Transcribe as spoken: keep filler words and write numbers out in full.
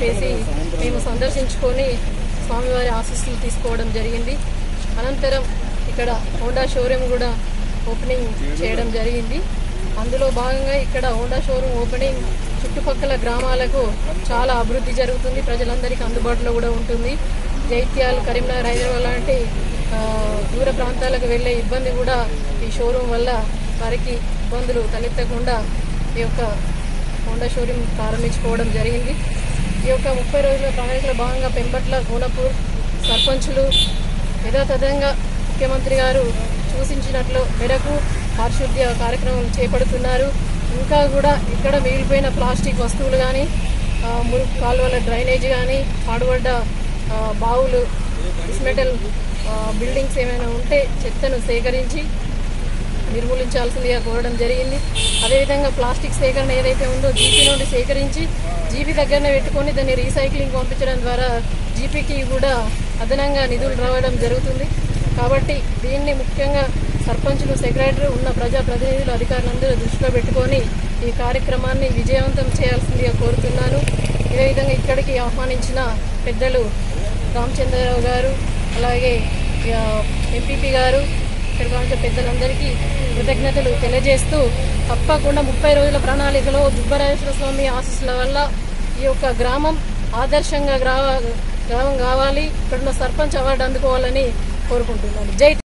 చేసి మేము సందర్శించుకొని స్వామివారి ఆశీస్సులు తీసుకోవడం జరిగింది. అనంతరం ఇక్కడ హోండా షోరూమ్ కూడా ఓపెనింగ్ చేయడం జరిగింది. అందులో భాగంగా ఇక్కడ హోండా షోరూమ్ ఓపెనింగ్ చుట్టుపక్కల గ్రామాలకు చాలా అభివృద్ధి జరుగుతుంది, ప్రజలందరికీ అందుబాటులో కూడా ఉంటుంది. జైత్యాలు, కరీంనగర్, హైదరాబాద్ లాంటి దూర ప్రాంతాలకు వెళ్ళే ఇబ్బంది కూడా ఈ షోరూమ్ వల్ల వారికి ఇబ్బందులు తలెత్తకుండా ఈ యొక్క హోండా షోరూమ్ ప్రారంభించుకోవడం జరిగింది. ఈ యొక్క ముప్పై రోజుల ప్రణాళికలో భాగంగా పెంబట్ల, గోనపూర్ సర్పంచులు యథాతథంగా ముఖ్యమంత్రి గారు సూచించినట్లు మేరకు పారిశుద్ధ్య కార్యక్రమం చేపడుతున్నారు. ఇంకా కూడా ఇక్కడ మిగిలిపోయిన ప్లాస్టిక్ వస్తువులు కానీ, మురుగు కాలువల డ్రైనేజ్ కానీ, పాడుబడ్డ బావులు, డిస్మెటల్ బిల్డింగ్స్ ఏమైనా ఉంటే చెత్తను సేకరించి నిర్మూలించాల్సిందిగా కోరడం జరిగింది. అదేవిధంగా ప్లాస్టిక్ సేకరణ ఏదైతే ఉందో జీపీ నుండి సేకరించి జీపీ దగ్గరనే పెట్టుకొని దాన్ని రీసైక్లింగ్ పంపించడం ద్వారా జీపీకి కూడా అదనంగా నిధులు రావడం జరుగుతుంది. కాబట్టి దీన్ని ముఖ్యంగా సర్పంచులు, సెక్రటరీ ఉన్న ప్రజాప్రతినిధులు, అధికారులందరూ దృష్టిలో పెట్టుకొని ఈ కార్యక్రమాన్ని విజయవంతం చేయాల్సిందిగా కోరుతున్నాను. అదేవిధంగా ఇక్కడికి ఆహ్వానించిన పెద్దలు రామచంద్రరావు గారు, అలాగే ఎంపీపీ గారు, ఇక్కడ కావాల్సిన పెద్దలందరికీ కృతజ్ఞతలు తెలియజేస్తూ తప్పకుండా ముప్పై రోజుల ప్రణాళికలో దుబ్బరాజేశ్వర స్వామి ఆశీస్సుల వల్ల ఈ యొక్క గ్రామం ఆదర్శంగా గ్రామం కావాలి, ఇక్కడున్న సర్పంచ్ అవార్డు అందుకోవాలని కోరుకుంటున్నాను. జై